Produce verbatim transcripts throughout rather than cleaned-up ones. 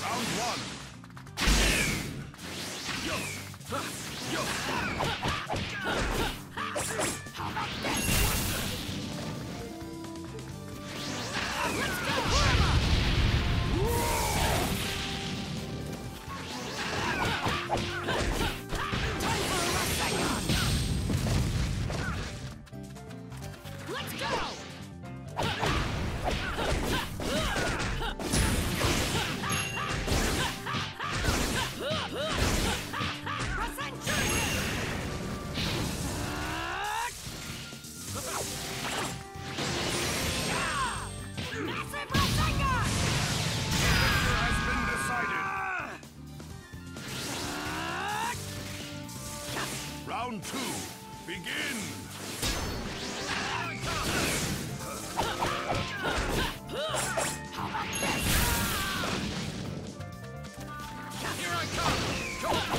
Round one. Yo! Yo! How about this? Let's go! Time for a Rasengan! Let's go! Round two, begin! How about this? Here I come! Come on!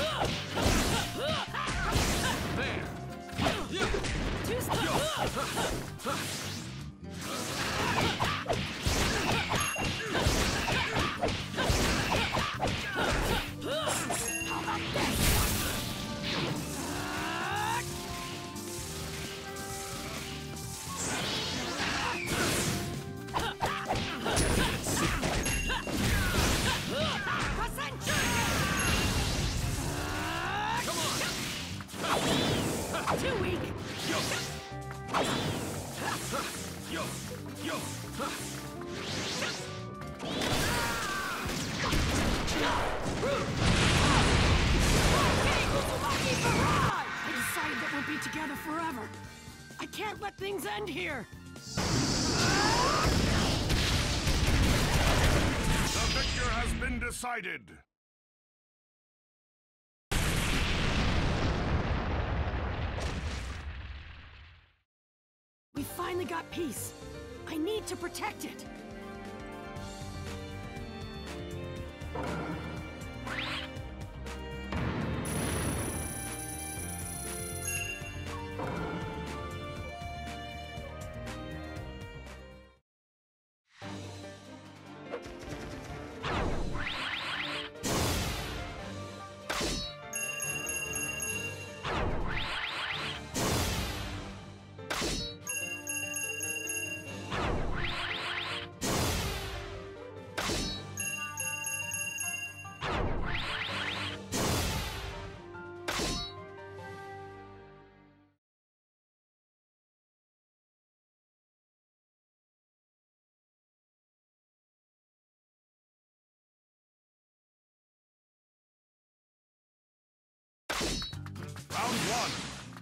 There! Two steps! How about this? Too weak. Yo! Yo! Yo! I decided that we'll be together forever. I can't let things end here. The victor has been decided. We finally got peace. I need to protect it. Round one.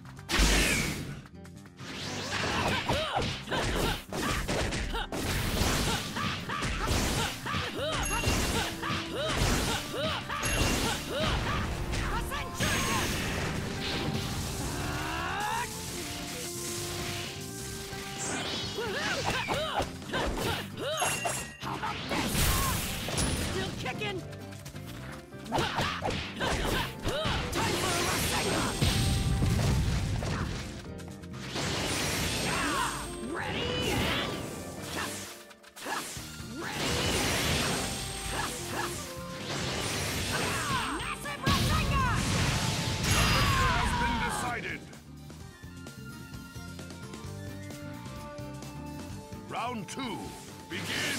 How about this? Still kicking. Time for a Rasengan. Ready and ready. Massive Rasengan. The victor has been decided. Round two, begin!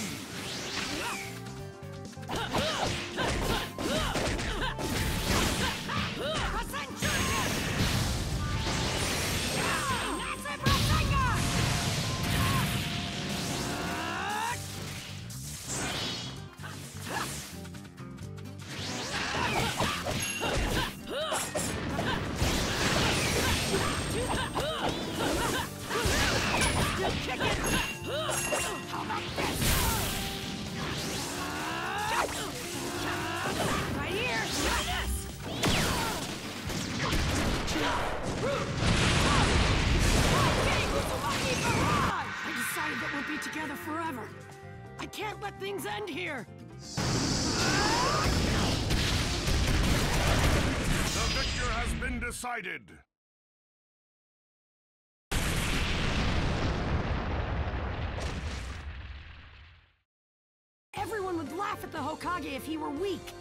How about this? Right here! Try this! I decided that we'll be together forever. I can't let things end here. The victor has been decided. Everyone would laugh laugh at the Hokage if he were weak.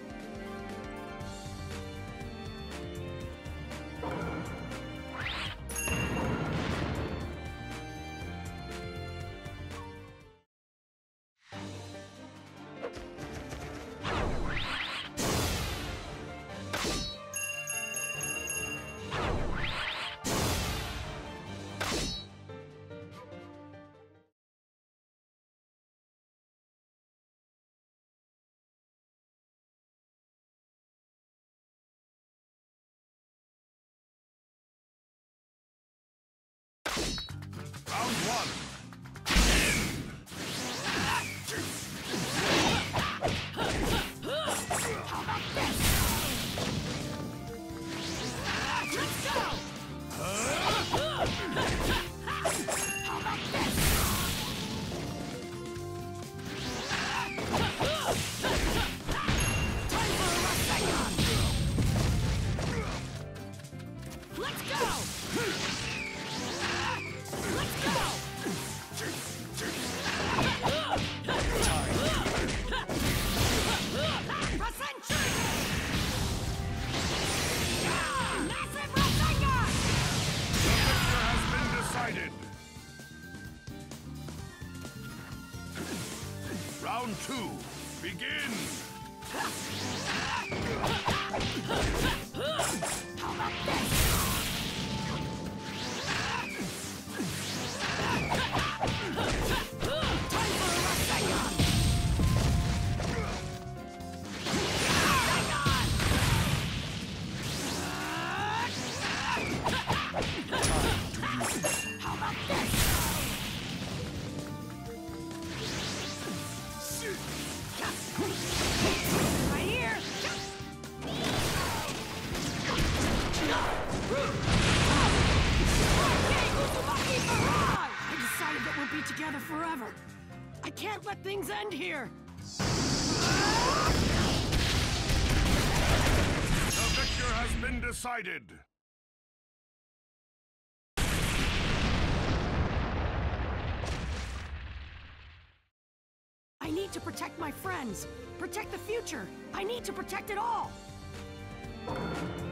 Round one. How about this? Let's go! How about this? Time for a Rasengan! Let's go! Let's go! Rasengan! Massive Rasengan! The victor has been decided. Round two. Begin. How about this? Time for a Rasengan! How about this? Right here! I decided that we'll be together forever. I can't let things end here. The victor has been decided. I need to protect my friends. Protect the future. I need to protect it all.